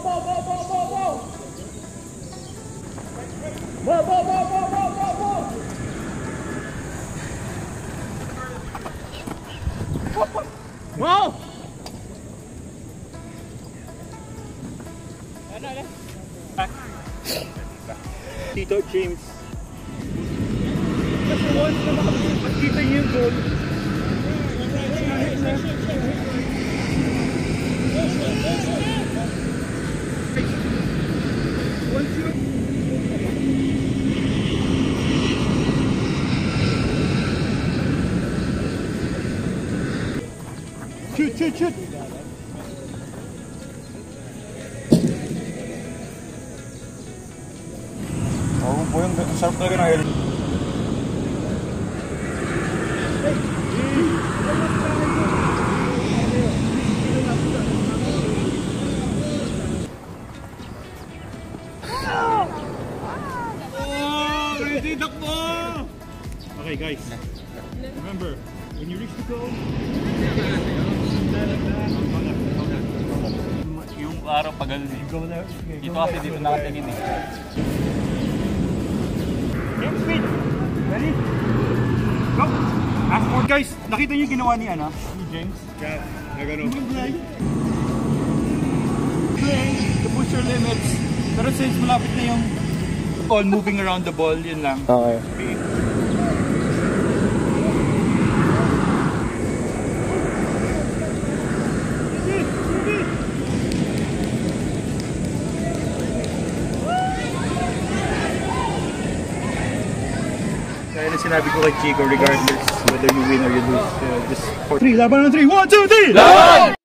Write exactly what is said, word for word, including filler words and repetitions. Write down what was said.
Wow! Tito James. Kasi once na makakita niyo yung goal. Once you... Shoot, shoot, shoot! Oo po yung sarap talaga ng air. Okay guys, remember, when you reach the goal, yung araw pag dito kasi dito nakatingin eh. Game speed! Ready? Go! Last four guys, nakita niyo yung ginawa ni ano? Ni James? Yeah, nagano. Play to push your limits. Pero since malapit na yung ball moving around the ball, yun lang. Okay. Kaya na sinabi ko kay Chico, regardless whether you win or you lose, uh, just for three, laban ng three, one, two, three! Laban!